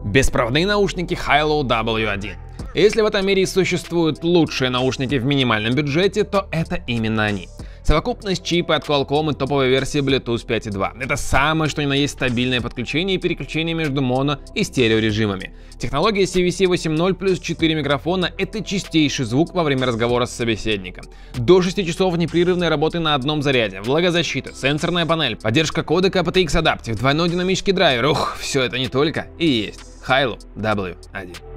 Беспроводные наушники Hilo W1. Если в этом мире существуют лучшие наушники в минимальном бюджете, то это именно они. Совокупность чипа от Qualcomm и топовой версии Bluetooth 5.2. Это самое что ни на есть стабильное подключение и переключение между моно и стерео режимами. Технология CVC 8.0 плюс 4 микрофона — это чистейший звук во время разговора с собеседником. До 6 часов непрерывной работы на одном заряде, влагозащита, сенсорная панель, поддержка кодека aptX Adaptive, двойной динамический драйвер. Ух, все это не только и есть Hilo W1.